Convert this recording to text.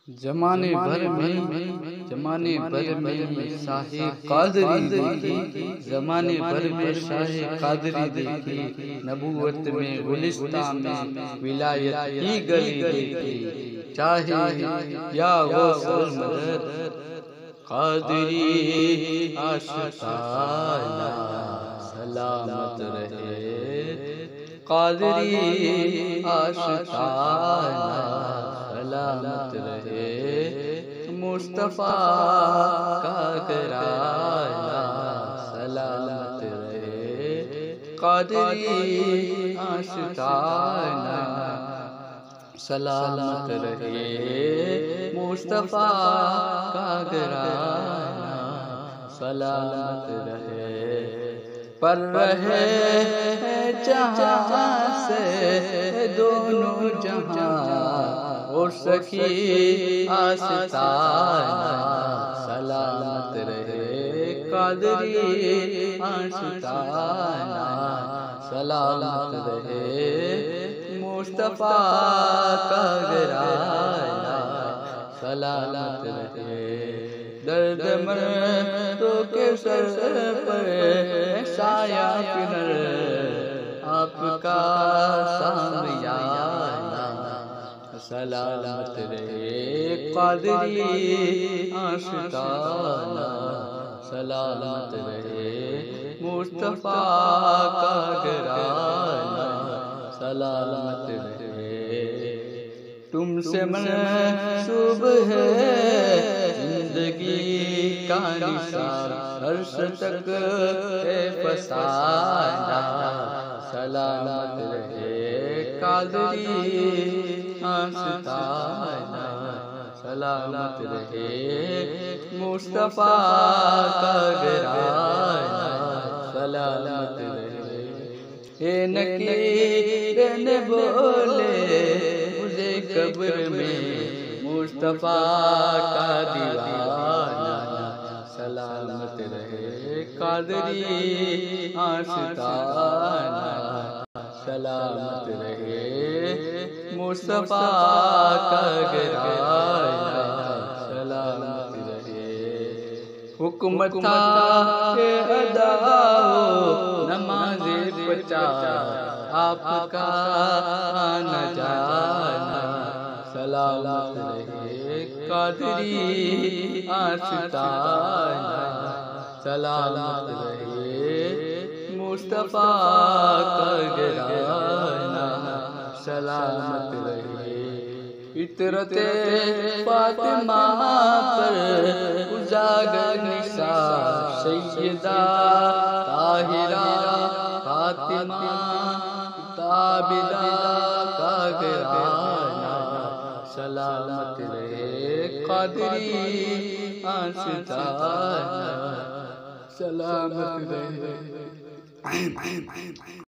زمانے بھر میں شاہ قادری دیکھی، زمانے بھر میں شاہ قادری دیکھی، نبوت میں گلستان میں ولایت کی گلی دیکھی، چاہے یا غوث المدد قادری آشتانہ سلامت رہے، قادری آشتانہ سلامت رہے، مصطفیٰ کا گھرانہ سلامت رہے، قادری آشتانہ سلامت رہے، مصطفیٰ کا گھرانہ سلامت رہے، پر رہے جہاں سے دونوں جہاں اور سخی آستانہ سلامت رہے، قادری آستانہ سلامت رہے، مصطفیٰ کا گھرانہ سلامت رہے، درد مردوں کے سر پر سایہ کنر آپ کا سامیانہ سلامت رہے، قادری آشتانہ سلامت رہے، مصطفیٰ کا گھرانہ سلامت رہے، تم سے منسوب ہے زندگی کا نثار، عرش تک ہے فسانہ سلامت رہے، قادری آشتانہ سلامت رہے، مصطفیٰ کا گھرانہ سلامت رہے، اے نکیر نے بولے مجھے قبر میں مصطفیٰ کا دیوانہ سلامت رہے، قادری آشتانہ سلامت رہے، مصطفیٰ کا گھرانہ سلامت رہے، حکمت تھا کہ ادا ہو نماز پچاس، آپ کا آنا جانا سلامت رہے، قادری آشتانہ سلامت رہے، مصطفیٰ کا گھرانہ سلامت رہے، فطرت فاطمہ پر اجاگر نثار، سیدہ طاہرہ فاطمہ عابدہ کا گھرانہ سلامت رہے، قادری آشتانہ سلامت رہے۔